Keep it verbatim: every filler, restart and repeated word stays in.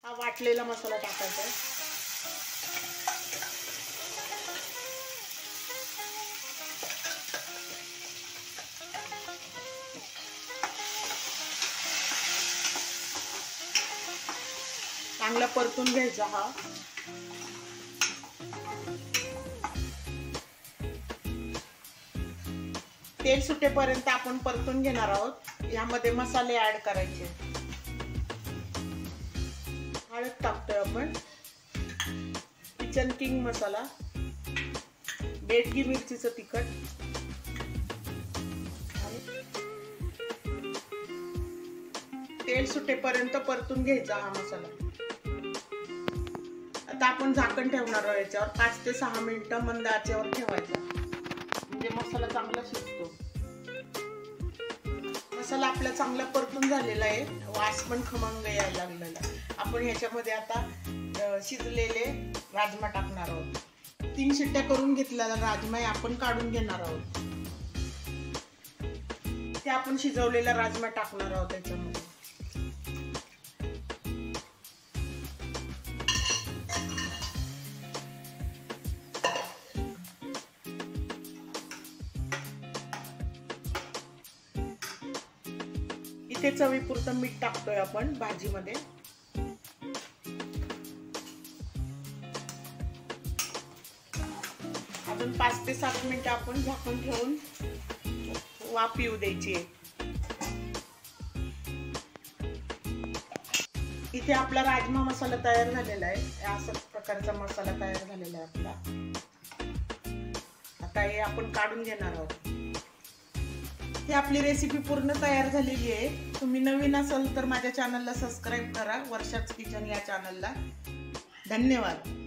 हा वाटलेला मसाला टाकायचा आहे. चांगला परतून घ्यायचा हा. तेल सुटेपर्यंत आपण परतून घेणार आहोत. यामध्ये मसाले ऍड करायचे. हळद टाकतोय आपण, किचन किंग मसाला, बेडगी मिरचीचं तिखट, तेल सुटेपर्यंत परतून घ्यायचा हा मसाला. आता आपण झाकण ठेवणार आहोत याच्यावर. पाच ते सहा मिनिटं मंद आचेवर ठेवायचा, म्हणजे मसाला चांगला शिजतो. मसाला आपला चांगला परतून झालेला आहे. वास पण खमंग यायला लागलेला. आपण ह्याच्यामध्ये आता शिजलेले राजमा टाकणार आहोत. तीन शिट्ट्या करून घेतलेला राजमा आपण काढून घेणार आहोत. ते आपण शिजवलेला राजमा टाकणार आहोत त्याच्यामध्ये. इथे चवीपुरतं मीठ टाकतोय आपण भाजीमध्ये. अजून पाच ते सात मिनिटं आपण झाकून ठेवून वाफ येऊ द्यायची आहे. इथे आपला राजमा मसाला तयार झालेला आहे. अशाच प्रकारचा मसाला तयार झालेला आहे आपला. आता हे आपण काढून घेणार आहोत. ही आपली रेसिपी पूर्ण तयार झालेली आहे. तुम्ही नवीन असाल तर माझ्या चॅनलला सबस्क्राईब करा, वर्षाच किचन या चॅनलला. धन्यवाद.